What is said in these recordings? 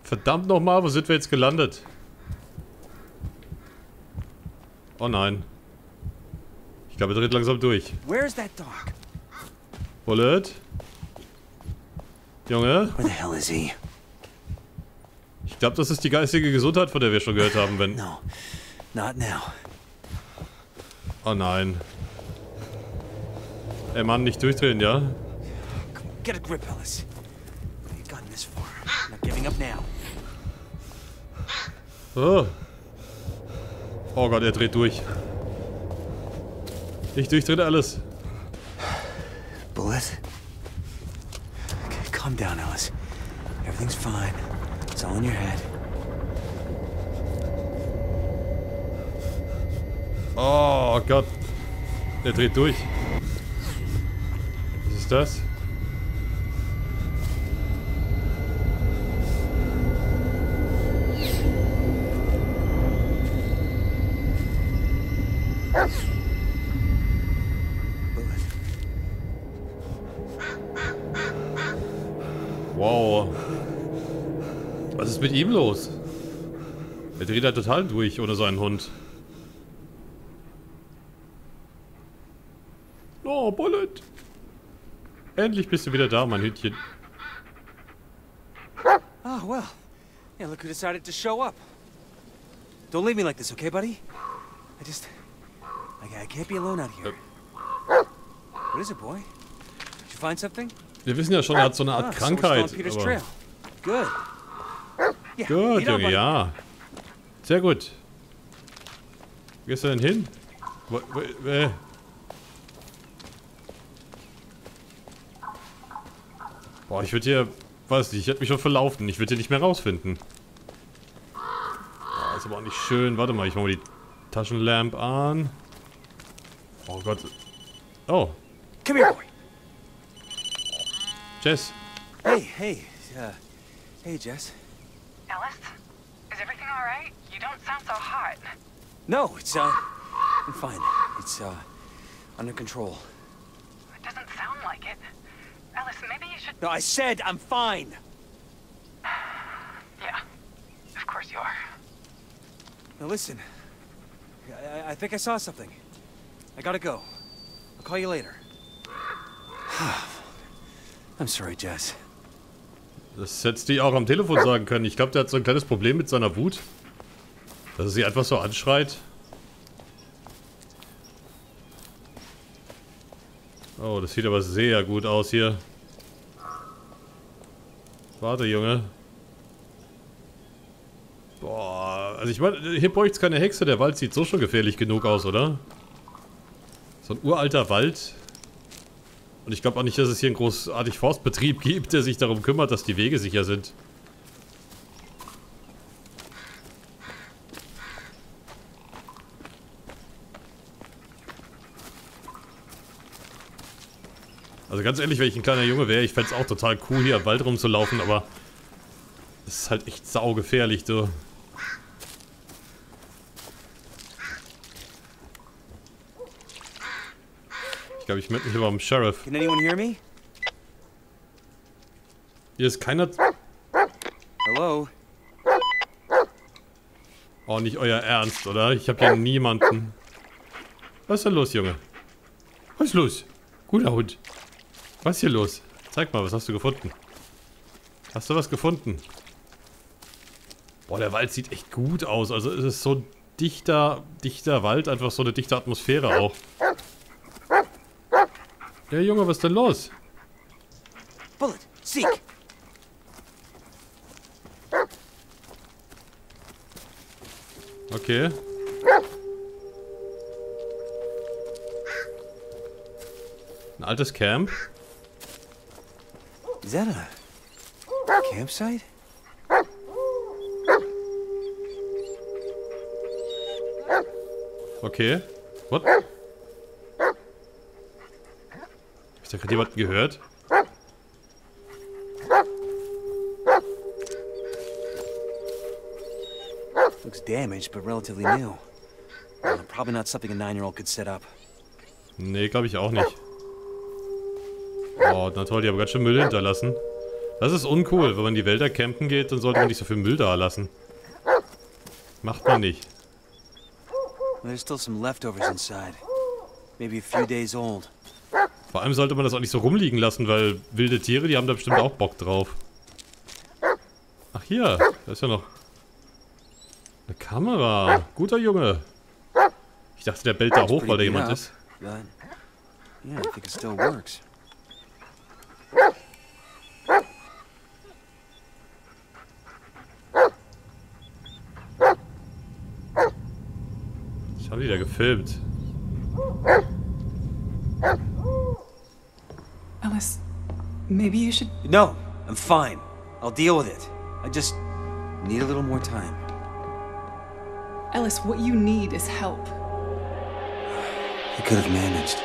Verdammt nochmal, wo sind wir jetzt gelandet? Oh nein. Ich glaube, er dreht langsam durch. Where's that dog? Bullet? Junge? Where the hell is he? Ich glaube, das ist die geistige Gesundheit, von der wir schon gehört haben, wenn... No, not now. Oh nein. Ey Mann, nicht durchdrehen, ja? Get a grip, Ellis. You've gotten this far. Not giving up now. Oh. Oh Gott, er dreht durch. Ich durchdrehe alles. Bullet? Okay, calm down, Ellis. Everything's fine. It's all in your head. Oh Gott. Er dreht durch. Was ist das? Wow. Was ist mit ihm los? Er dreht da total durch ohne seinen Hund. Oh, Bullet. Endlich bist du wieder da, mein Hütchen. Oh, well. Yeah, look who decided to show up. Don't leave me like this, okay, buddy? I can't be alone out here. What is it, boy? Did you find something? Wir wissen ja schon, er hat so eine Art Krankheit. Aber... Good. Yeah, Gut, Junge, ja. Sehr gut. Wo gehst du denn hin? Boah, ich würde hier... Weiß nicht, ich hätte mich schon verlaufen. Ich würde hier nicht mehr rausfinden. Oh, ist aber auch nicht schön. Warte mal, ich mache mal die Taschenlampe an. Oh Gott. Oh. Come here, boy. Jess. Hey, hey, Jess. Ellis? Is everything alright? You don't sound so hot. No, I'm fine. It's, under control. It doesn't sound like it. Ellis, maybe you should... No, I said I'm fine. Yeah, of course you are. Now listen, I think I saw something. I gotta go. I'll call you later. I'm sorry, Jess. Das hättest du auch am Telefon sagen können. Ich glaube, der hat so ein kleines Problem mit seiner Wut. Dass er sie einfach so anschreit. Oh, das sieht aber sehr gut aus hier. Warte, Junge. Boah, also ich meine, hier bräuchte es keine Hexe. Der Wald sieht so schon gefährlich genug aus, oder? So ein uralter Wald. Und ich glaube auch nicht, dass es hier einen großartig Forstbetrieb gibt, der sich darum kümmert, dass die Wege sicher sind. Also ganz ehrlich, wenn ich ein kleiner Junge wäre, ich fände es auch total cool, hier im Wald rumzulaufen, aber es ist halt echt saugefährlich, du. Ich glaube, ich melde mich aber am Sheriff. Can anyone hear me? Hier ist keiner... Hello? Oh, nicht euer Ernst, oder? Ich habe hier niemanden. Was ist denn los, Junge? Was ist los? Guter Hund. Was ist hier los? Zeig mal, was hast du gefunden? Hast du was gefunden? Boah, der Wald sieht echt gut aus. Also es ist so ein dichter Wald, einfach so eine dichte Atmosphäre auch. Ja, Junge, was ist denn los? Bullet, seek! Okay. Ein altes Camp. Is that a campsite? Okay. What? Hab ich da gerade jemanden gehört? Looks damaged, but relatively new. Probably not something a 9-year-old could set up. Nee, glaube ich auch nicht. Oh, na toll, die haben ganz schön Müll hinterlassen. Das ist uncool. Wenn man in die Wälder campen geht, dann sollte man nicht so viel Müll da lassen. Macht man nicht. There's still some leftovers inside. Maybe a few days old. Vor allem sollte man das auch nicht so rumliegen lassen, weil wilde Tiere, die haben da bestimmt auch Bock drauf. Ach hier, da ist ja noch eine Kamera. Guter Junge. Ich dachte, der bellt da hoch, weil da jemand ist. Yeah, I think it still works. Was haben die da gefilmt? Ellis, maybe you should... No, I'm fine. I'll deal with it. I just need a little more time. Ellis, what you need is help. I could have managed.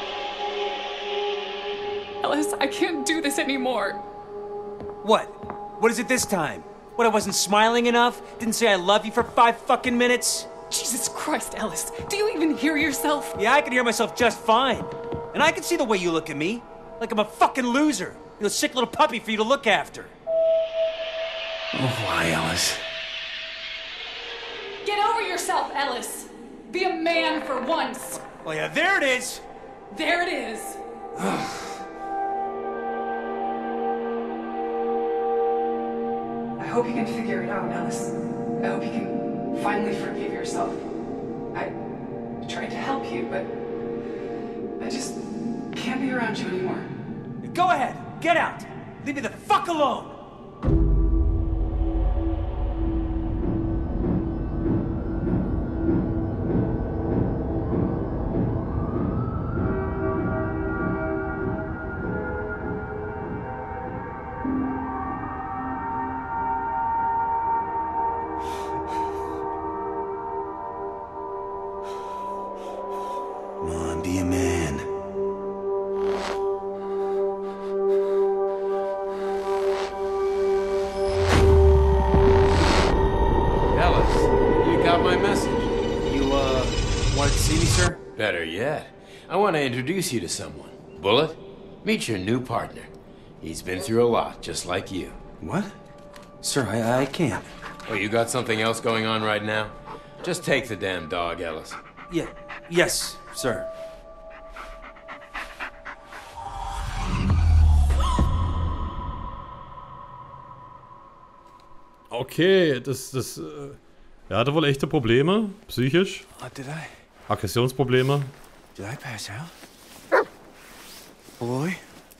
Ellis, I can't do this anymore. What? What is it this time? What, I wasn't smiling enough? Didn't say I love you for 5 fucking minutes? Jesus Christ, Ellis. Do you even hear yourself? Yeah, I can hear myself just fine. And I can see the way you look at me. Like I'm a fucking loser. You're a sick little puppy for you to look after. Oh, why, Ellis? Get over yourself, Ellis. Be a man for once. Oh, yeah, there it is. There it is. I hope you can figure it out, Ellis. I hope you can finally forgive yourself. I tried to help you, but I just can't be around you anymore. Go ahead. Get out. Leave me the fuck alone. Come on, be a man. My message. You, wanted to see me, sir? Better yet, I want to introduce you to someone. Bullet, meet your new partner. He's been through a lot, just like you. What? Sir, I can't. Oh, you got something else going on right now? Just take the damn dog, Ellis. Yeah, yes, sir. Okay, er hatte wohl echte Probleme, psychisch. Did I Aggressionsprobleme. pass out? Boy?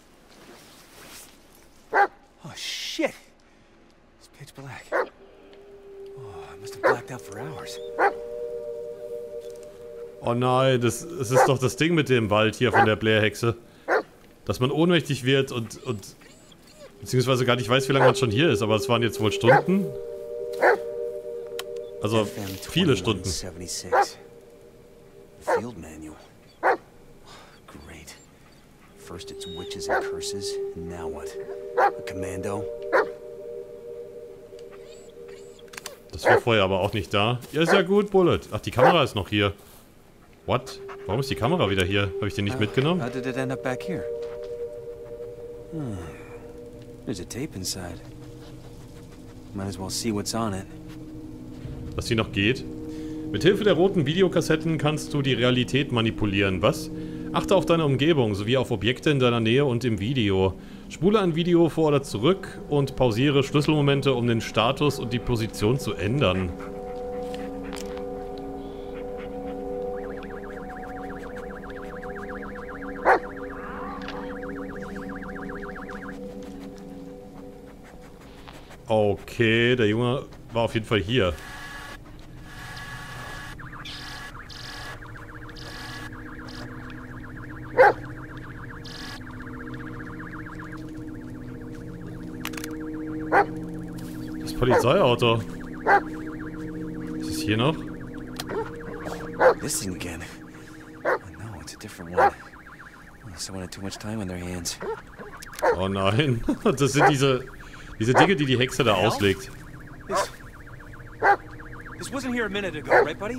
Oh, shit. It's pitch black. Oh, I must have blacked out for hours. Oh nein, es ist doch das Ding mit dem Wald hier von der Blair-Hexe. Dass man ohnmächtig wird und beziehungsweise gar nicht weiß, wie lange man schon hier ist, aber es waren jetzt wohl Stunden. Also viele Stunden. 76. Field manual. Great. First it's witches and curses, and now what? A commando? Das war vorher aber auch nicht da. Ja, ist ja gut, Bullet. Ach, die Kamera ist noch hier. What? Warum ist die Kamera wieder hier? Habe ich den nicht mitgenommen? How did it end up back here? There's a tape inside. Might as well see what's on it. Dass die noch geht. Mithilfe der roten Videokassetten kannst du die Realität manipulieren. Was? Achte auf deine Umgebung sowie auf Objekte in deiner Nähe und im Video. Spule ein Video vor oder zurück und pausiere Schlüsselmomente, um den Status und die Position zu ändern. Okay, der Junge war auf jeden Fall hier. Das Polizeiauto. Ist es hier noch? This thing again. Oh no, it's a different one. Someone had too much time on their hands. Oh nein. Das sind diese Dinge, die die Hexe da auslegt. This wasn't here a minute ago, right, buddy?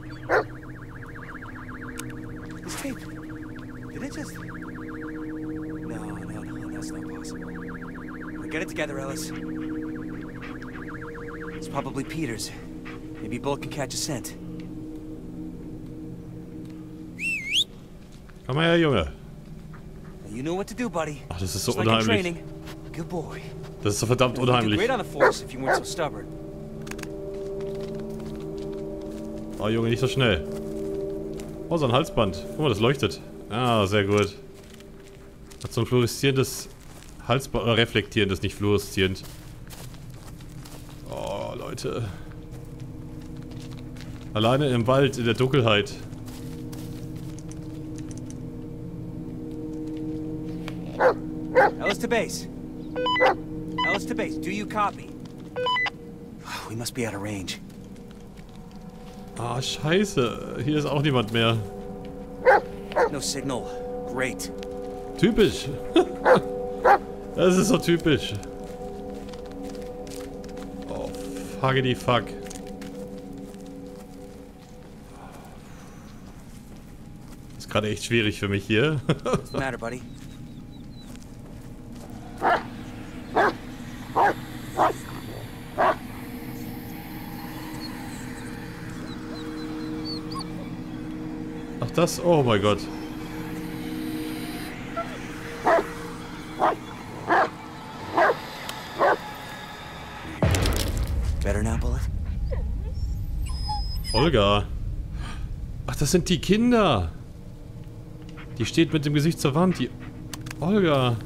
This tape. Did it just... No, that's not possible. I get it together, Ellis. It's probably Peters. Maybe Bullet can catch a scent. Komm mal her, Junge. You know what to do, buddy. Ach, das ist so Just like in unheimlich. training. Good boy. Das ist so verdammt You'd do unheimlich. great on the force if you weren't so stubborn. Oh, Junge, nicht so schnell. Oh, so ein Halsband. Guck mal, das leuchtet. Ah, sehr gut. Hat so ein fluoreszierendes Halsband, oder reflektierendes, nicht fluoreszierend. Oh, Leute. Alleine im Wald, in der Dunkelheit. Ellis to base. Ellis to base. Do you copy? We must be out of range. Ah, scheiße. Hier ist auch niemand mehr. No signal. Great. Typisch. Das ist so typisch. Oh, fuckity fuck. Ist gerade echt schwierig für mich hier. What's the matter, buddy? Ach das? Oh mein Gott. Better now, Bullet? Olga. Ach, das sind die Kinder. Die steht mit dem Gesicht zur Wand. Die Olga.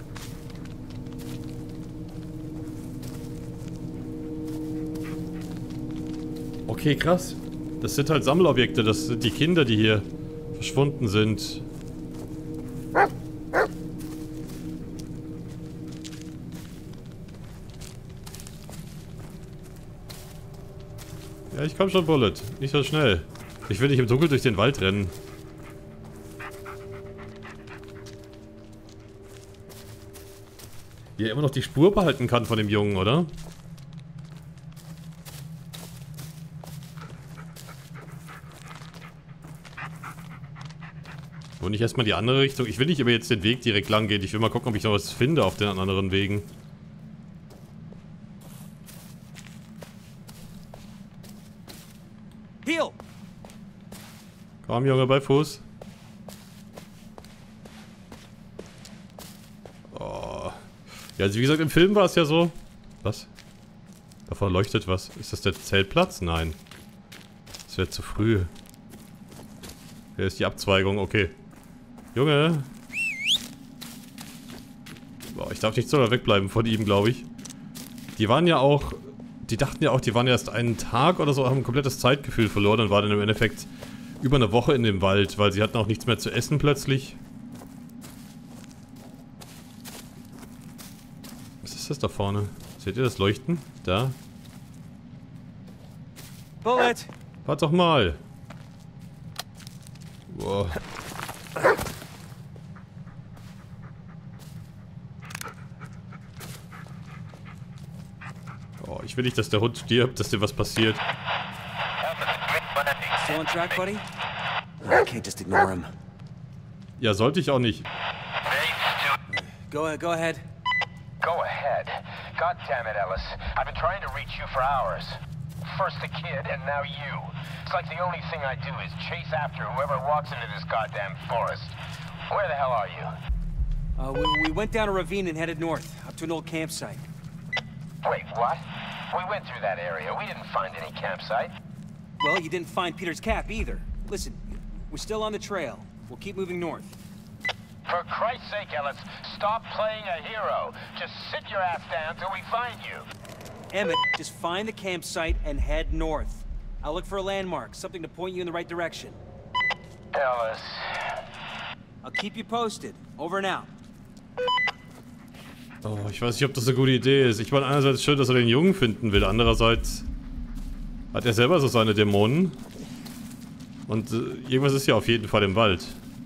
Okay, krass. Das sind halt Sammelobjekte. Das sind die Kinder, die hier verschwunden sind. Ja, ich komm schon, Bullet. Nicht so schnell. Ich will nicht im Dunkeln durch den Wald rennen. Wie er immer noch die Spur behalten kann von dem Jungen, oder? Und nicht erstmal die andere Richtung. Ich will nicht aber jetzt den Weg direkt lang gehen. Ich will mal gucken, ob ich noch was finde auf den anderen Wegen. Heel! Komm, Junge, bei Fuß. Oh. Ja, also wie gesagt, im Film war es ja so. Was? Davon leuchtet was. Ist das der Zeltplatz? Nein. Das wäre zu früh. Hier ist die Abzweigung, okay. Junge. Boah, ich darf nicht so weit wegbleiben von ihm, glaube ich. Die waren ja auch... Die dachten ja auch, die waren erst einen Tag oder so, haben ein komplettes Zeitgefühl verloren und waren dann im Endeffekt über eine Woche in dem Wald, weil sie hatten auch nichts mehr zu essen plötzlich. Was ist das da vorne? Seht ihr das Leuchten? Da. Bullet! Warte doch mal. Boah. Oh, ich will nicht, dass der Hund stirbt, dass dir was passiert. Still on track, buddy? I can't just ignore him. Ja, sollte ich auch nicht. Go ahead. Go ahead. God damn it, Ellis. I've been trying to reach you for hours. First the kid, and now you. It's like the only thing I do is chase after whoever walks into this goddamn forest. Where the hell are you? We went down a ravine and headed north, up to an old campsite. Wait, what? We went through that area. We didn't find any campsite. Well, you didn't find Peter's cap either. Listen, we're still on the trail. We'll keep moving north. For Christ's sake, Ellis, stop playing a hero. Just sit your ass down till we find you. Emmett, just find the campsite and head north. I'll look for a landmark, something to point you in the right direction. Ellis. I'll keep you posted. Over and out. Oh, ich weiß nicht, ob das eine gute Idee ist. Ich meine, einerseits schön, dass er den Jungen finden will. Andererseits hat er selber so seine Dämonen. Und irgendwas ist ja auf jeden Fall im Wald.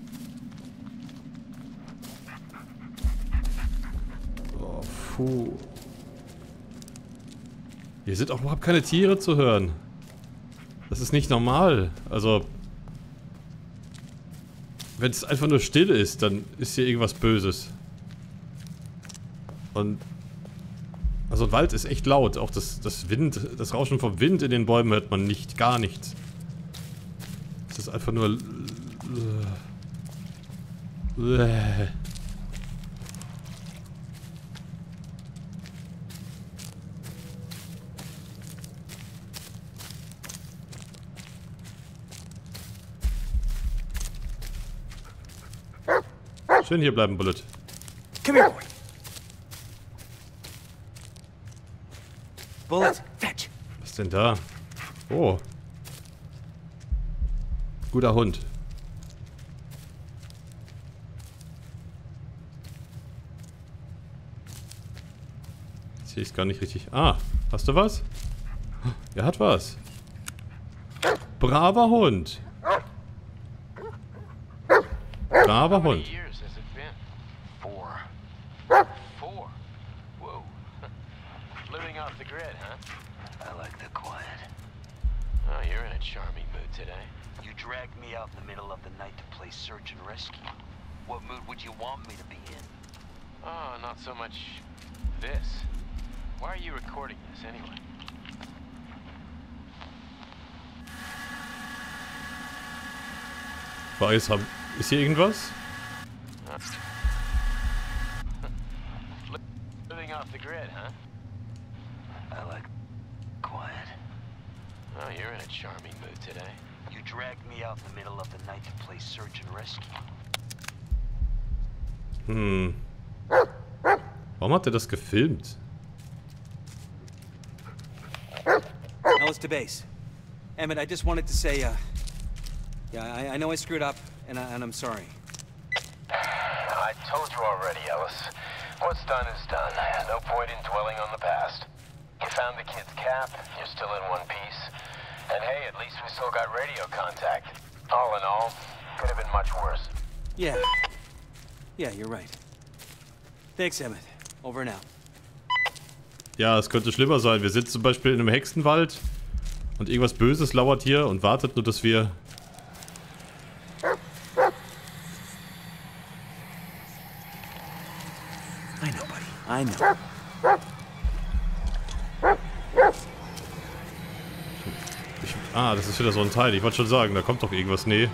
Oh, puh. Hier sind auch überhaupt keine Tiere zu hören. Das ist nicht normal. Also, wenn es einfach nur still ist, dann ist hier irgendwas Böses. Und Also Wald ist echt laut. Auch das Rauschen vom Wind in den Bäumen hört man nicht. Gar nichts. Es ist einfach nur... Schön hier bleiben, Bullet. Come here, boy. Bullet, fetch. Was ist denn da? Oh. Guter Hund. Jetzt sehe ich es gar nicht richtig. Ah, hast du was? Er hat was. Braver Hund. Braver Hund. Charming mood today. You dragged me out in the middle of the night to play search and rescue. What mood would you want me to be in? Oh, not so much this. Why are you recording this anyway? Ist hier irgendwas? Living off the grid, huh? I like quiet. Oh, you're in a charming mood today. You dragged me out in the middle of the night to play search and rescue. Warum hat er das gefilmt? Ellis to base. Emmett, I just wanted to say, yeah, I know I screwed up, and I'm sorry. I told you already, Ellis. What's done is done. No point in dwelling on the past. You found the kid's cap, you're still in one piece. And hey, at least we still got radio contact. All in all, could have been much worse. Yeah. Yeah, you're right. Thanks, Emmett. Over and out. Ja, es könnte schlimmer sein. Wir sind zum Beispiel in einem Hexenwald und irgendwas Böses lauert hier und wartet nur, dass wir... I know, buddy. I know. Das ist wieder so ein Teil. Ich wollte schon sagen, da kommt doch irgendwas. Nee.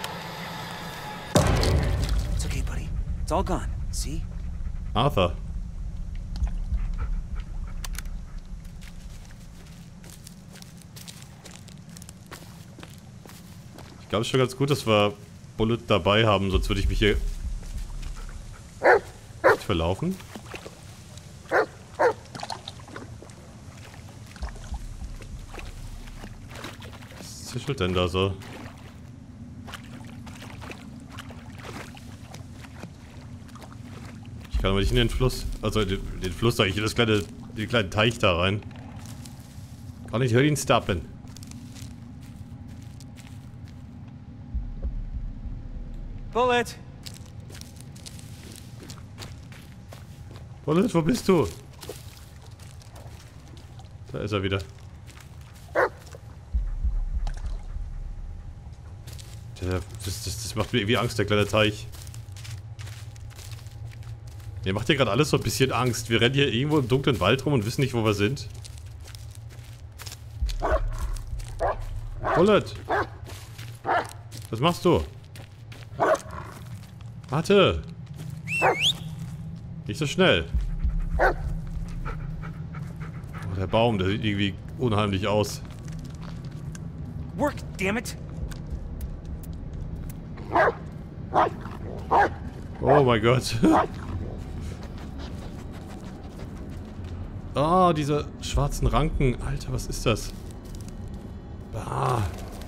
It's okay, buddy. It's all gone. See? Arthur. Ich glaube, es ist schon ganz gut, dass wir Bullet dabei haben, sonst würde ich mich hier nicht verlaufen. Was zischelt denn da so? Ich kann aber nicht in den Fluss, also den Fluss sage ich, den kleinen Teich da rein. Kann ich ihn stoppen? Bullet! Bullet, wo bist du? Da ist er wieder. Das macht mir irgendwie Angst, der kleine Teich. Der macht hier gerade alles so ein bisschen Angst. Wir rennen hier irgendwo im dunklen Wald rum und wissen nicht, wo wir sind. Bullet! Was machst du? Warte! Nicht so schnell. Oh, der Baum, der sieht irgendwie unheimlich aus. Work, damn it! Oh mein Gott. Ah, diese schwarzen Ranken. Alter, was ist das? Ah.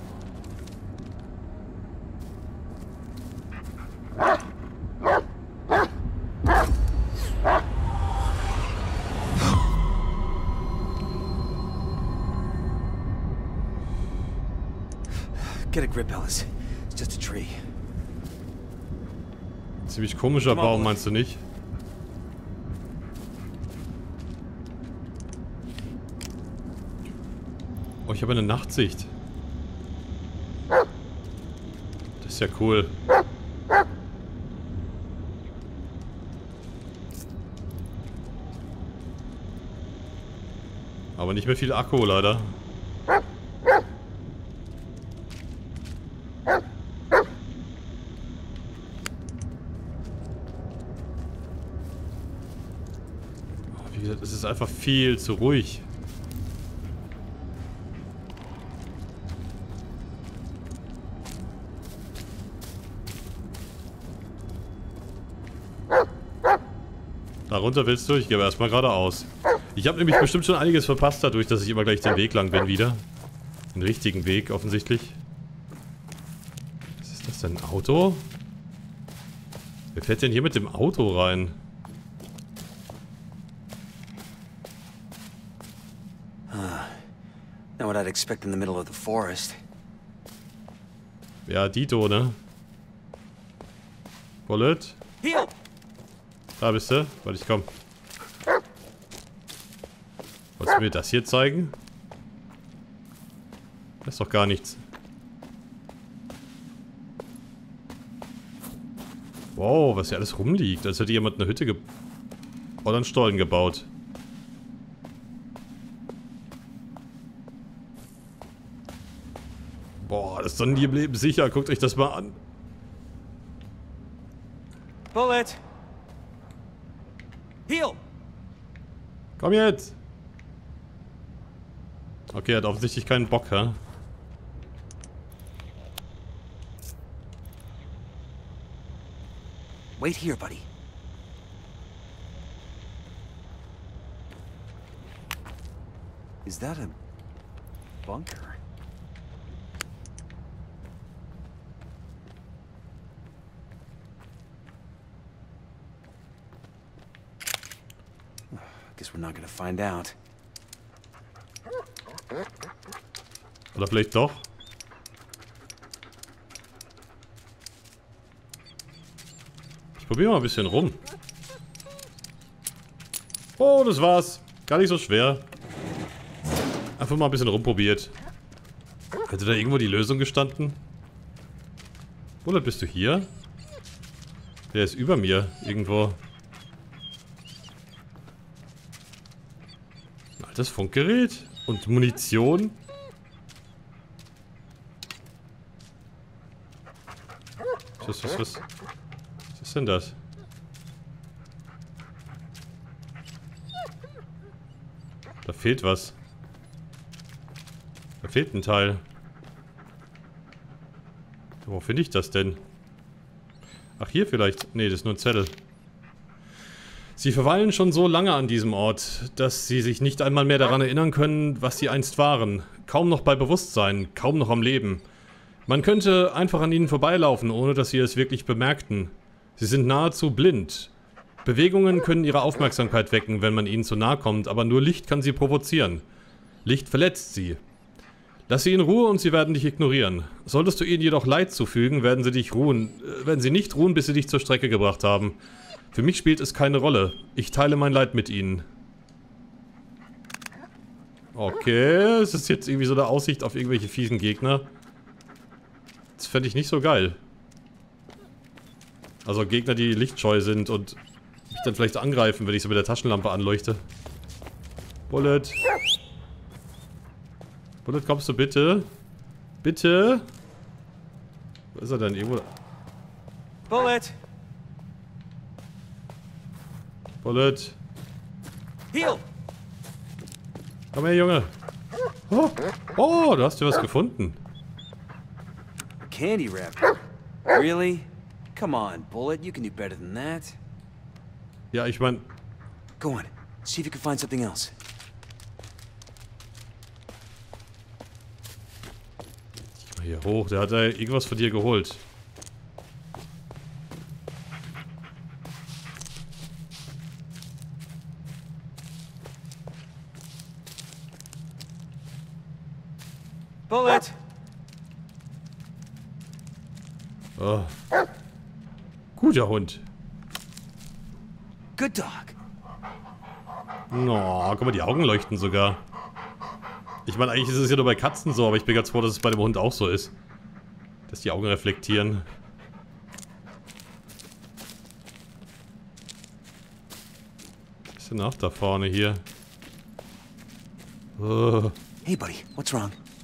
Get a grip, Ellis. It's just a tree. Ziemlich komischer Baum, meinst du nicht? Oh, ich habe eine Nachtsicht. Das ist ja cool. Aber nicht mehr viel Akku, leider. Wie gesagt, es ist einfach viel zu ruhig. Da runter willst du? Ich gehe aber erstmal geradeaus. Ich habe nämlich bestimmt schon einiges verpasst dadurch, dass ich immer gleich den Weg lang bin wieder. Den richtigen Weg offensichtlich. Was ist das denn? Ein Auto? Wer fährt denn hier mit dem Auto rein? Not what I'd expect in the middle of the forest. Ja, Dito, ne? Bullet? Heel! Da bist du. Warte, ich komm. Wolltest du mir das hier zeigen? Das ist doch gar nichts. Wow, was hier alles rumliegt. Als hätte jemand eine Hütte oder einen Stollen gebaut. Boah, das Sonnenlicht bleiben sicher. Guckt euch das mal an. Bullet! Heel! Komm jetzt! Okay, er hat offensichtlich keinen Bock, hä? Wait here, buddy. Is that a bunker? Guess we're not gonna find out. Oder vielleicht doch? Ich probiere mal ein bisschen rum. Oh, das war's. Gar nicht so schwer. Einfach mal ein bisschen rumprobiert. Hätte da irgendwo die Lösung gestanden? Oder bist du hier? Der ist über mir irgendwo. Ein altes Funkgerät? Und Munition? Was ist denn das? Da fehlt was. Da fehlt ein Teil. Wo finde ich das denn? Ach, hier vielleicht. Nee, das ist nur ein Zettel. Sie verweilen schon so lange an diesem Ort, dass sie sich nicht einmal mehr daran erinnern können, was sie einst waren. Kaum noch bei Bewusstsein, kaum noch am Leben. Man könnte einfach an ihnen vorbeilaufen, ohne dass sie es wirklich bemerkten. Sie sind nahezu blind. Bewegungen können ihre Aufmerksamkeit wecken, wenn man ihnen zu nahe kommt, aber nur Licht kann sie provozieren. Licht verletzt sie. Lass sie in Ruhe und sie werden dich ignorieren. Solltest du ihnen jedoch Leid zufügen, werden sie nicht ruhen, bis sie dich zur Strecke gebracht haben. Für mich spielt es keine Rolle. Ich teile mein Leid mit ihnen. Okay, es ist jetzt irgendwie so eine Aussicht auf irgendwelche fiesen Gegner. Das fände ich nicht so geil. Also Gegner, die lichtscheu sind und mich dann vielleicht angreifen, wenn ich sie mit der Taschenlampe anleuchte. Bullet. Bullet, kommst du bitte? Bitte? Wo ist er denn? Irgendwo? Bullet! Bullet. Heel! Komm her, Junge. Oh, oh, du hast dir was gefunden. Candy wrapper. Really? Come on, Bullet. You can do better than that. Ja, ich mein... Go on. See if you can find something else. Hier hoch, der hat da irgendwas von dir geholt. Bullet! Oh. Guter Hund. Good dog. Oh, guck mal, die Augen leuchten sogar. Ich meine, eigentlich ist es ja nur bei Katzen so, aber ich bin ganz froh, dass es bei dem Hund auch so ist. Dass die Augen reflektieren. Was ist denn auch da vorne hier? Oh. Hey, buddy, what's wrong?